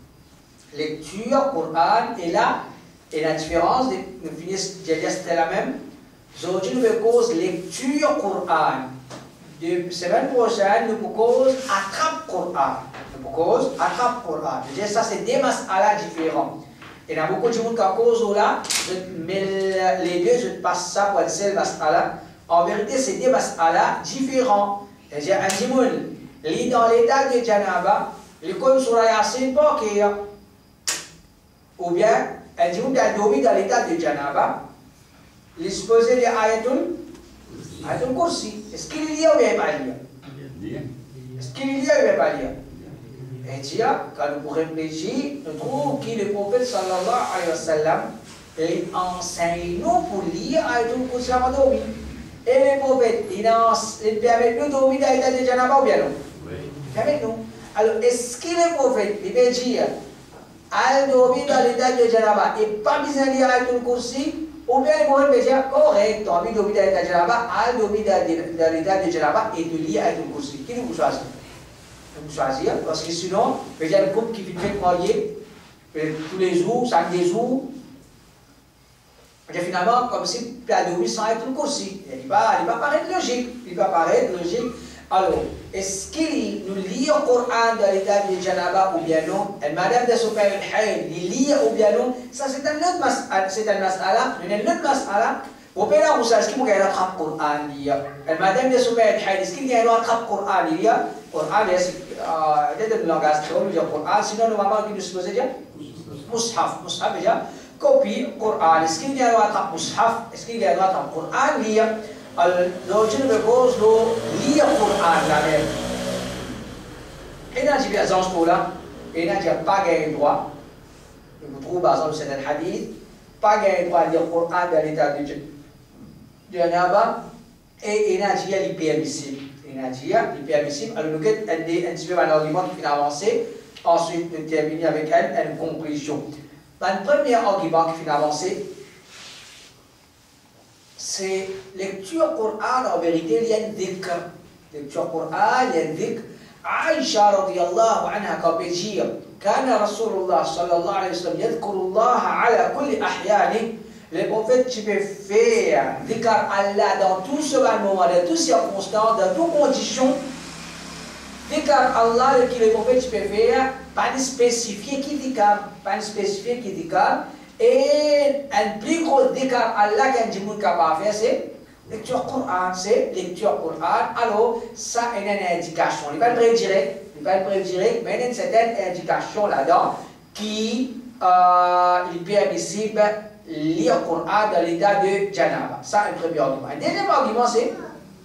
A: Lecture Coran et là, et la différence, nous finissons c'était la même. Aujourd'hui nous cause lecture Coran. De semaine prochaine nous cause attrape Coran. Nous cause attrape Coran. Je dis ça c'est deux mas'ala différents. Et il y a beaucoup de gens qui cause là, mais les deux, je passe ça pour une seule mas'ala. En vérité, c'est des mas'ala différents. C'est-à-dire, un dimoun, lit dans l'état de Janaba, il connaît sur la Yasin pas qu'il ou bien, un dimoun a dormi dans l'état de Janaba, il se posait des ayatul kursi. Est-ce qu'il lit ou bien pas lire? Est-ce qu'il lit ou bien pas lire? Et tiens, quand nous réfléchissons, nous trouvons que le prophète sallallahu alayhi wa sallam enseigne nous pour lire Ayatul Kursi avant de dormir. Et le prophète, il permet nous de dormir dans l'état de Janaba ou bien non? Oui. Il permet nous. Alors, est-ce que le prophète, il veut dire, à dormir dans l'état de Janaba et pas besoin de lire Ayatul Kursi? Ou bien le prophète veut dire, correct, tu as envie de dormir dans l'état de Janaba, à dormir dans l'état de Janaba et de lire Ayatul Kursi. Qui nous choisit? Choisir, parce que sinon, il y a un couple qui fait croyer tous les jours, chaque des jours, et finalement, comme si tu as dormi sans être Kursi. Il ne va pas paraître logique. Il va paraître logique. Alors, est-ce qu'il nous lit le Coran dans l'état de Janaba ou bien non? Et madame de Souper el-Haïd, il lit ou bien non? Ça, c'est un autre mas'ala. C'est un mas'ala. Une autre mas'ala. Au pays là, est-ce qu'il y a un attrape Coran lire? Et madame de Souper el-Haïd, est-ce qu'il y a un attrape Coran lire? Coran, c'est un langage créole, il y a Coran. Sinon, normalement, qui nous suppose dire Mushaf. Mushaf, déjà, copie Coran. Est-ce qu'il y a un attrape Mushaf? Est-ce qu'il y a un attrape Coran lire? Alors, je me pose de lire Coran la même. Et là, j'ai bien pour là. Et là, j'ai pas gagné droit. Vous trouvez, par exemple, c'est un hadith. Pas gagné droit à lire Coran dans l'état de Janaba. Et là, j'ai l'hypermissible. Il est permissible. Alors, nous avons un petit peu un argument qui finit avancé. Ensuite, nous terminons avec une conclusion. Le premier argument qui finit avancé, c'est lecture Coran. En vérité, il y a une dhikr. Lecture Coran, il y a une dhikr. Aïcha radiyallahu anha comme dire كان رسول الله صلى الله عليه وسلم يذكر الله على كل أحيانه. Le prophète, tu peux faire dhikr Allah dans tout ce moment, dans toutes circonstances, dans toutes conditions. Dhikr Allah, que le prophète, tu peux faire, pas de spécifier qui dhikr, pas de spécifier qui dhikr. Et un plus gros dhikr Allah qu'un djimoun capable de faire, c'est lecture Coran, c'est lecture Coran. Alors, ça est une indication. Il n'est pas très direct, mais il y a une certaine indication là-dedans qui est permissible lire le Coran dans l'état de Janaba. Ça, c'est le premier argument. Le deuxième argument, c'est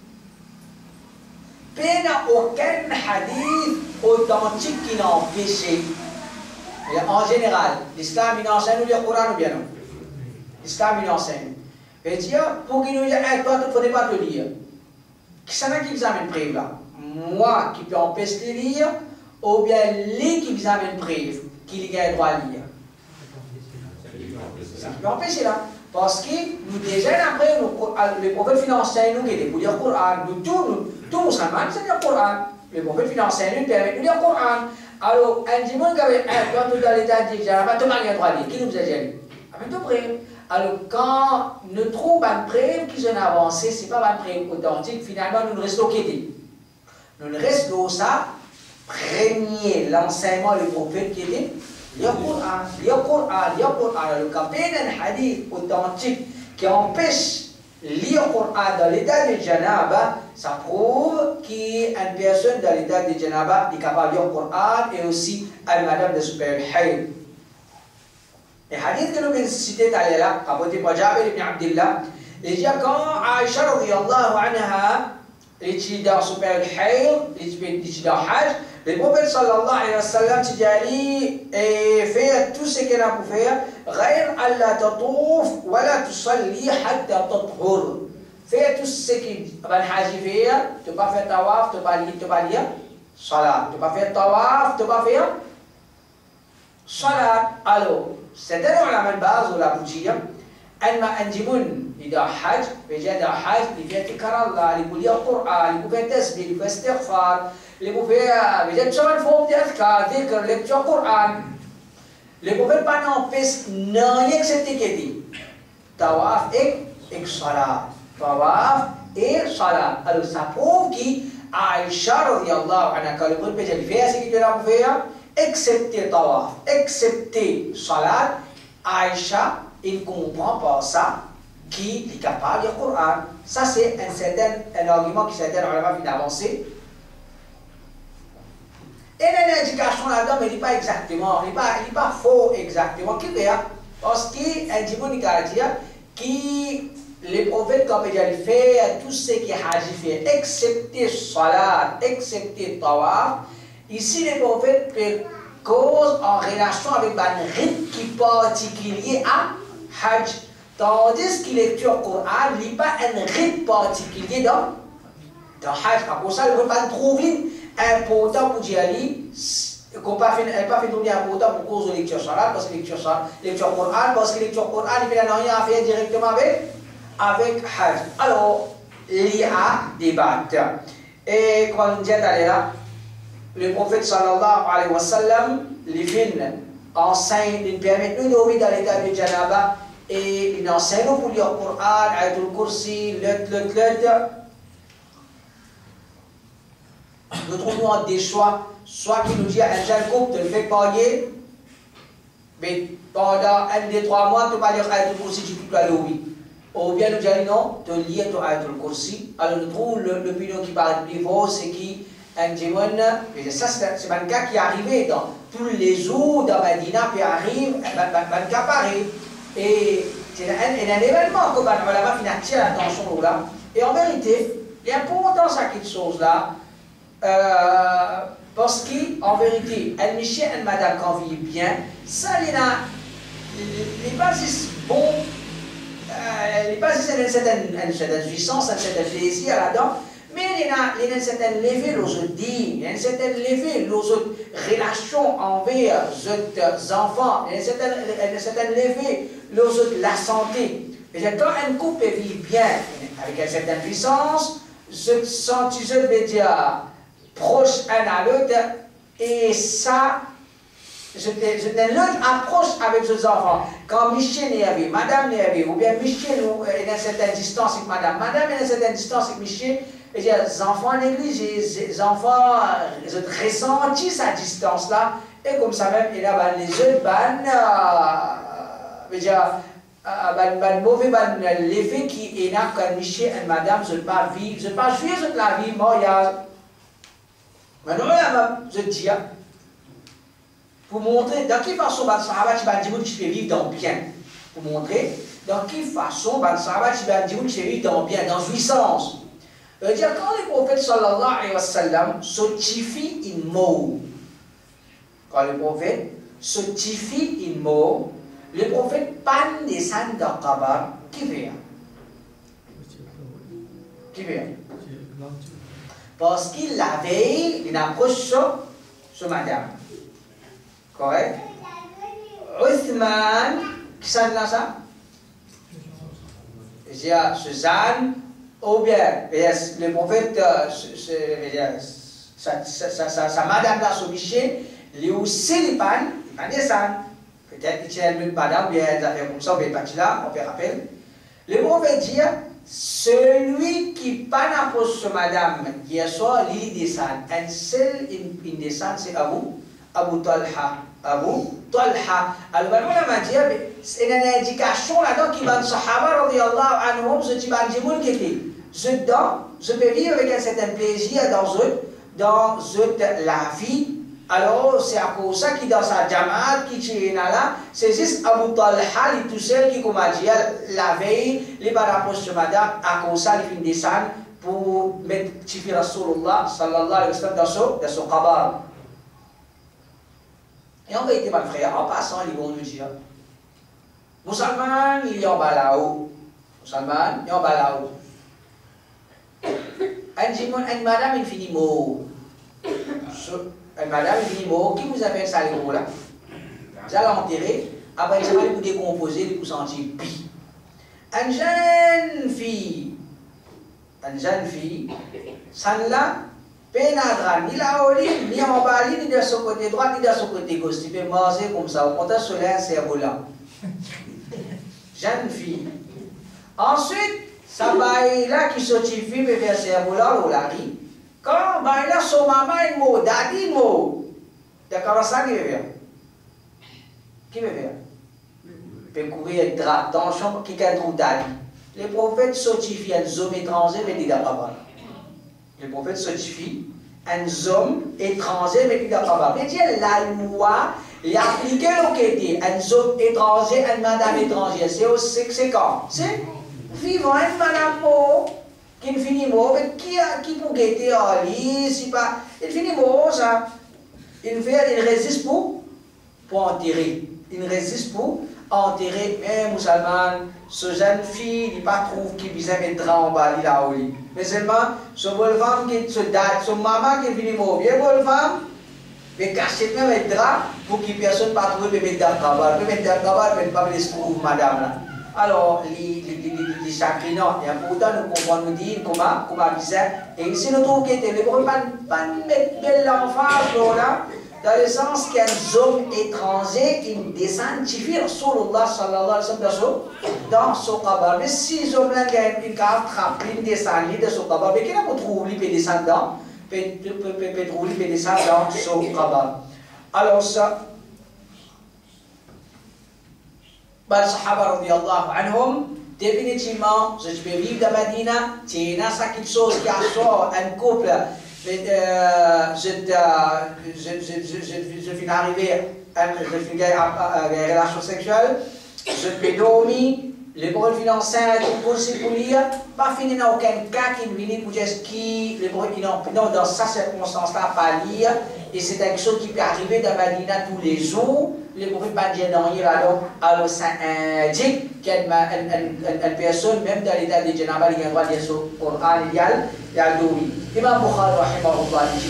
A: qu'il n'y a aucun hadith authentique qui n'a empêché. En général, l'islam il enseigne le Coran ou bien non? L'islam il enseigne. Et dire, pour qu'il nous dise, toi, tu ne faudrait pas te lire. Qui c'est qui vous amène prive là? Moi qui peux empêcher de lire, ou bien lui qui vous amène prive, qui a le droit à lire? Ça peut empêcher là. Parce que nous déjà après, les prophètes financiers nous aident pour lire le Coran. Nous tous musulmans, c'est le Coran. Les prophètes financiers nous permettent de lire le Coran. Alors, un dimanche, quand nous dans l'état de Janaba, tout le monde a le droit à lire. Qui nous a dit? Avec tout prêt. Alors, quand nous trouvons une preuve qui sont avancée, ce n'est pas une preuve authentique, finalement, nous ne restons qu'aider. Nous ne restons ça, premier l'enseignement du prophète qui était lire le Coran. Alors, quand il y a un hadith authentique qui empêche de lire le Coran dans l'état de Janaba, ça prouve qu'une personne dans l'état de Janaba est capable de lire le Coran et aussi une madame de super haïd. Le hadith que nous avons cité tout à l'heure, rapporté par Jabir ibn Abdullah, il dit quand Aïcha radiyallahu anha était dans son période haïd, était dans Hajj, le prophète sallallahu alayhi wa sallam dit et fait tout ce qu'il a pu faire, غير ألا تطوف ولا تصلي حتى تطهر. Fait tout ce qu'il va faire, tu ne peux pas faire tawaf, tu ne peux pas lire salat, tu ne peux pas faire tawaf, tu ne peux pas faire salat. Alors, c'est un de base de la bougie. أما أنجمون إذا حج بجد حج لذكر الله لكل القرآن لكل تسبيح لكل استغفار لكل بجد شغل فوق أذكار ذكر لكل القرآن لكل pas n'empêche rien que cette équité tawaf et salat tawaf et salat. Alors ça prouve qu'Aïcha radiyallahu anha quand le prophète fait ce qu'il doit faire excepté tawaf excepté salat, Aïcha il ne comprend pas ça, qu'il est capable de lire le Coran. Ça, c'est un argument qui certains ulama viennent d'avancer. Et l'indication là-dedans, mais il n'est pas exactement, il n'est pas faux exactement. Qui veut parce qu'un dimanche, il a dit que les prophètes, comme il a fait, tout ce qui a fait, excepté salat, excepté tawaf, ici les prophètes causent en relation avec un rythme qui est particulier à Hajj, tandis que la lecture Coran n'est pas un rythme particulier dans Hajj. Pour ça, il ne faut pas trouver important pour dire qu'on ne pas fait trouver important pour cause de lecture salat, parce que lecture Coran, parce que lecture Coran, il n'y a rien à faire directement avec Hajj. Alors, il y a débat. Et comme on dit là, le prophète sallallahu alayhi wa sallam, les films enseigne, il permet de nous dormir dans l'état de Janaba et il enseigne pour lire le Coran, Ayatul Kursi, nous trouvons des choix, soit qui nous dit à un jeune couple de le faire payer, mais pendant 1 des 3 mois, tu ne peux pas lire Ayatul Kursi, tu peux aller au oui. Ou bien nous disons non, tu lis Ayatul Kursi. Alors nous trouvons l'opinion qui parle de niveau, c'est qui un dimanche, ça c'est un cas qui est arrivé dans tous les eaux dans Medina, puis arrive, un cas pareil. Et c'est un événement que on va financer l'attention là. Et en vérité, l'important à cette chose-là, parce qu'en vérité, un monsieur et une madame quand vivent bien, ça, les bases bon, les bases une certaine puissance, un certain plaisir là-dedans. Mais il y a une certaine levée, l'autre dit, il y a une certaine levée, l'autre relation envers les enfants, il y a une certaine levée, l'autre la santé. Et quand un couple vit bien, avec une certaine puissance, se sentit, je veux dire, proche un à l'autre, et ça, je l'autre approche avec ses enfants. Quand Michel est avec Madame est avec, ou bien Michel est à une certaine distance avec Madame est à une certaine distance avec Michel, et les enfants négligés, les enfants ressentent sa distance-là, et comme ça même, il y a les autres, mauvais l'effet qui est là quand Michel et Madame ne pas vivre, ne pas jouer la vie, mariage. Maintenant, je dis, pour montrer dans quelle façon les Sahaba tu peux vivre dans bien. Pour montrer dans quelle façon les Sahaba tu peux vivre dans bien, dans jouissance. C'est-à-dire, quand le prophète sallallahu alayhi wa sallam certifie une mort, quand le prophète certifie une mort, le prophète pas descend dans Kabar, qui fait? Qui veut? Parce qu'il la veille, il approche sur madame. Correct? Uthman, qui s'en là ça? J'ai Suzanne, ou bien, le prophète, sa madame là, son biché, lui aussi, il pas descendre. Peut-être qu'il tient une madame, bien, des affaires comme ça, on peut partir là, on peut rappeler. Le prophète dit, celui qui pas n'approche sur madame, hier soir, il descend. Un seul, il descend, c'est Abu Talha. Abu Talha. Alors, on m'a dit, c'est une indication là-dedans qui va de Sahaba, radiyallahu anhum, ce type de qui était. Je peux vivre avec un certain plaisir dans la vie. Alors, c'est à cause ça qui dans sa jamaat, qui est là, c'est juste Abu Talha, il tout seul qui, comme a dit, la veille, les barapos de madame, à cause ça, il finit descendre pour mettre Tifi Rasulullah, sallallahu alayhi wa sallam, dans son kabar. Et en vérité, mon frère, en passant, ils vont nous dire, Musulman, il y a en bas là-haut. Musulman, il y a en bas là-haut. Un madame, il finit mot. Madame, il dit, bon, qui vous appelle ça, les gros là? Vous allez enterrer, après, vous allez vous décomposer, vous sentir pis. Une jeune fille, ça ne l'a pénétra ni la olive, ni en bas, ni de son côté droit, ni de son côté gauche. Tu peux manger comme ça, on compte sur un cerveau là. Jeune fille. Ensuite, ça va là qui sortit fille, mais vers cerveau là, ou la vie. Quand il a son maman, il mot, daddy, mot. D'accord, ça qui veut faire? Qui veut faire? Il peut courir drap dans la chambre qui a un daddy. Les prophètes certifient un homme étranger, mais il n'a pas parlé. Les prophètes certifient un homme étranger, mais il n'a pas parlé. Mais Dieu, la loi, il a appliqué le côté. Un homme étranger, une madame étrangère. C'est quand? C'est vivant, une madame mot. Qui finit mot, mais qui pour guetter en lit, si pas. Il finit mot, ça. Il résiste pour enterrer. Il résiste pour enterrer. Mais musulman, ce jeune fille, il pas trouve qu'il vient mettre drap en bas, il a au lit. Mais seulement, ce bonne femme qui se date, son maman qui finit mot, bien bonne femme, mais cacher même un drap pour que personne ne pas trouver mettre dans le cabal. Mettre dans le cabal, mais pas se trouve madame là. Alors, les chagrinants, et pourtant nous pouvons nous dire comment aviser. Et ici, nous trouvons que les ne pas mettre l'enfant là, dans le sens qu'un homme étranger qui descend, Tifi Rasulullah sallallahu alayhi wa sallam dans son kabar. Mais si l'homme là a une carte attraper, une descendre dans son kabar, mais qu'il a pas trouvé, il peut descendre dans, dans son kabar. Alors ça, les Sahaba radiyallahu anhum, définitivement, je peux vivre dans Medina, c'est quelque chose qui assure un couple. Je finis arriver à une relation sexuelle, je peux dormir, les bonnes financiers pour lire, pas finir dans aucun cas qui vient pour dire qui, les bonnes qui n'ont dans cette circonstance-là pas lire, et c'est quelque chose qui peut arriver dans Medina tous les jours. Les prophètes pas dire dans là-dedans, alors ça indique qu'une personne, même dans l'état de Janaba, il y a un droit de dire sur le Coran, il y a dormi. Imam Bukhari, rahimahullah, dit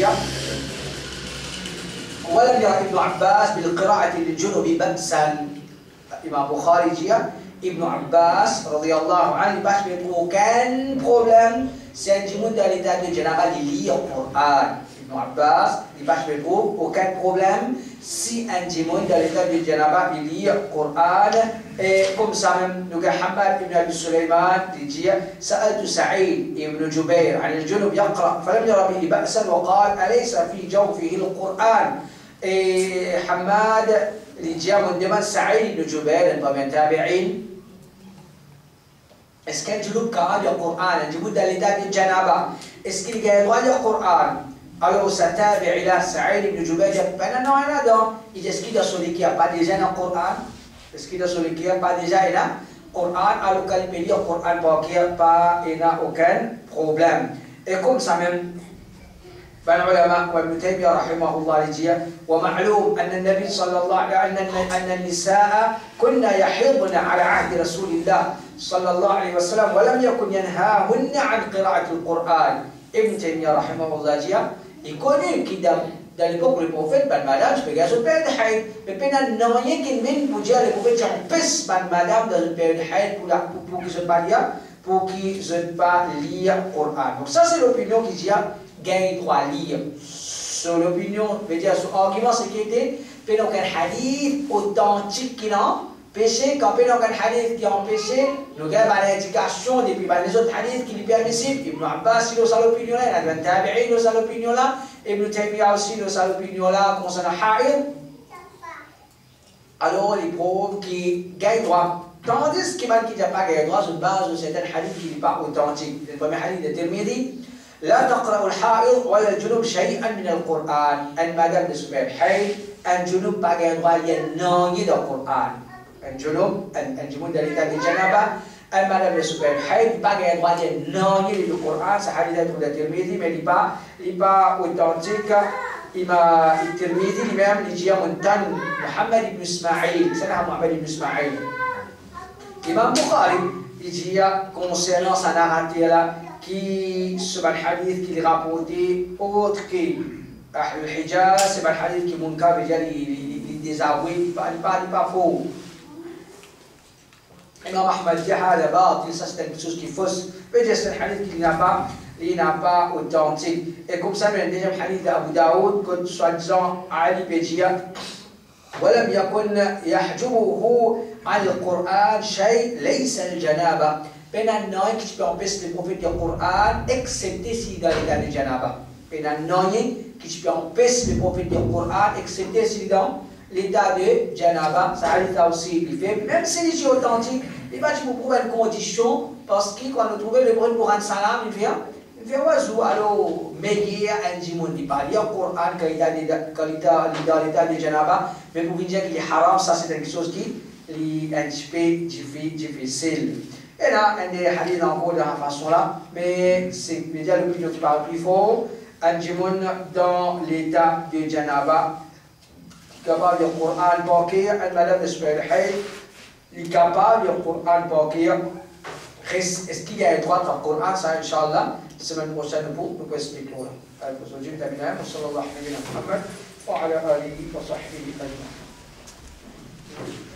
A: ولم يرى ابن عباس بالقراءة للجنوب بأسا. Imam Bukhari dit Ibn Abbas, radiyallahu anhu, il passe aucun problème, c'est un djimoun dans l'état de Janaba de lire le Coran. Ibn Abbas, il passe aucun problème si un djimoun dans l'état de Janaba de lire le Coran. Et comme ça même, nous avons Hamad ibn Abi Sulaiman qui dit سألت سعيد ibn Jubair عن الجنوب يقرأ فلم يرى به بأسا وقال أليس في جوفه القرآن. Et Hamad اللي جاء من دمن سعيد بن جبير طبعا تابعين. Est-ce qu'un djouloub quand il y a le Coran, un djouloub dans l'état de Janaba, est-ce qu'il y a le droit de Coran? Alors ça tabi'i là, Saïd ibn Jubair dit, ben non, il y a là-dedans. Est-ce qu'il y a celui qui n'a pas déjà le Coran? Est-ce qu'il y a celui qui n'a pas déjà le Coran? Alors qu'il peut lire le Coran parce qu'il n'y a aucun problème. Et comme ça même, العلماء وابن تيمية رحمه الله لجيه ومعلوم أن النبي صلى الله عليه وسلم أن النساء كنا يحيضن على عهد رسول الله صلى الله عليه وسلم ولم يكن ينهاهن عن قراءة القرآن. Ibn Taymiyyah rahimahullah dit, il est connu qui dans l'époque où le prophète, madame, je peux dire, période de haïd, mais il n'y a rien qui mène pour dire, le prophète, j'empêche madame dans une période de haïd pour qu'ils ne pas lire, pour qu'ils ne pas lire le Coran. Donc ça c'est l'opinion qui dit, gagne droit à lire. Sur l'opinion, veut dire, son argument c'est qu'il était, il y a un hadith authentique qui n'a péché, quand il y a un hadith qui a empêché, nous avons l'indication depuis les autres hadiths qui lui permissibles. Ibn Abbas, il a sa l'opinion là, Ibn Tabi'i, il a sa l'opinion là, Ibn Taymiyyah aussi, il a sa l'opinion là, concernant Haïd. Alors, il prouve qu'il gagne droit. Tandis qu'il n'a pas gagné droit sur base de certains hadiths qui ne sont pas authentiques. Le premier hadith de Tirmidhi, لا تقرأ الحائض ولا الجنوب شيئا من القرآن. أن مادام نسبة الحيض الجنوب باقي يدعى يناي القرآن. الجنوب الجنوب dari tadi janabah. أن مادام نسبة الحيض باقي يدعى يناي القرآن. سحديث dari الترمذي mais il pas authentique. إمام الترمذي الإمام اللي منتن محمد بن إسماعيل سنة محمد بن إسماعيل. إمام بخاري يجي concernant sa narrative là. Qui sur le hadith qui est rapporté autre que le Hijaz, c'est le hadith qui mon cas veut dire il désavoué, il pas faux. Imam Ahmad dit هذا باطل, ça c'est quelque chose qui est fausse. Veut dire c'est un hadith qui n'a pas authentique. Et comme ça, le deuxième hadith d'Abu Daoud, que soi-disant Ali Bédia, ولم يكن يحجبه عن القرآن شيء ليس الجنابة. Penanoï qui peut empêcher le prophète du Coran, excepté s'il est dans l'état de Janaba. Penanoï qui peut empêcher le prophète du Coran, excepté s'il est dans l'état de Janaba. Ça arrive aussi, il fait, même s'il est authentique, il va vous prouver une condition, parce que quand on trouve le prophète pour rendre salam, il vient oiseau, alors, méguer un djimoun, il parle, il y a le Coran quand il est dans l'état de Janaba, mais pour dire qu'il est haram, ça c'est quelque chose qui est un petit peu difficile. Et là, il y a des hadiths encore de la façon là, mais c'est déjà l'opinion qui parle plus fort. Un djimoun dans l'état de Janaba, capable de Coran Bakir, un madame de Superhaïd, il est capable de Coran Bakir. Est-ce qu'il y a un droit dans le Coran? Ça, Inch'Allah, la semaine prochaine, nous pouvons expliquer. Aujourd'hui, nous terminons. Sallallahu alayhi wa sallam. Wa ala alihi wa sahbihi ajma'in.